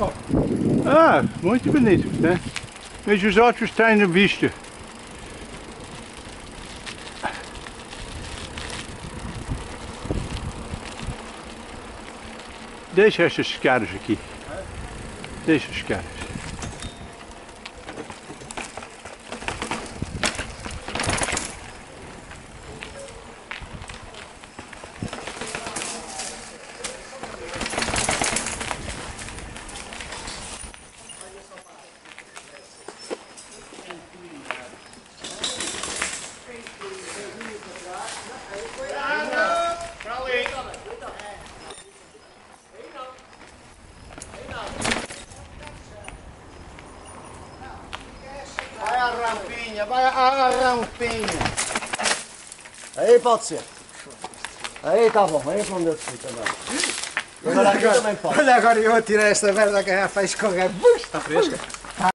Ah, muito bonito, né? Mas os outros têm visto. Deixa estes caras aqui. Deixa os caras. Vai a rampinha. Aí pode ser. Aí tá bom, aí vamos ver se também. Agora aqui também pode. Olha agora eu vou tirar esta merda da garrafa e escorrer. Está fresca.